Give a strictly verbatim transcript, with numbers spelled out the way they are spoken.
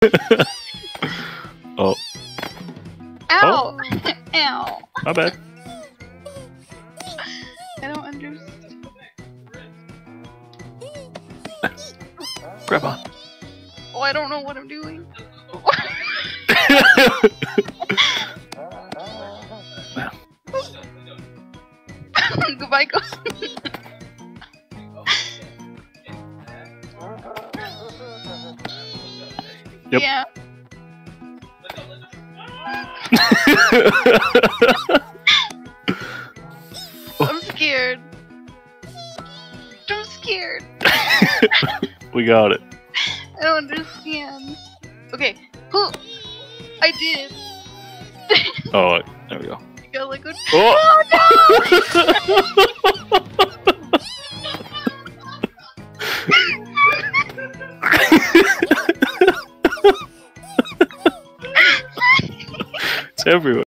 Oh. Ow! Ow! My bad. I don't understand. Grab on. Oh, I don't know what I'm doing. Goodbye, go. Yep. Yeah. I'm scared. I'm scared. We got it. I don't understand. Okay. Who? I did. Oh, there we go. You got liquid. Oh! Oh no! It's everywhere.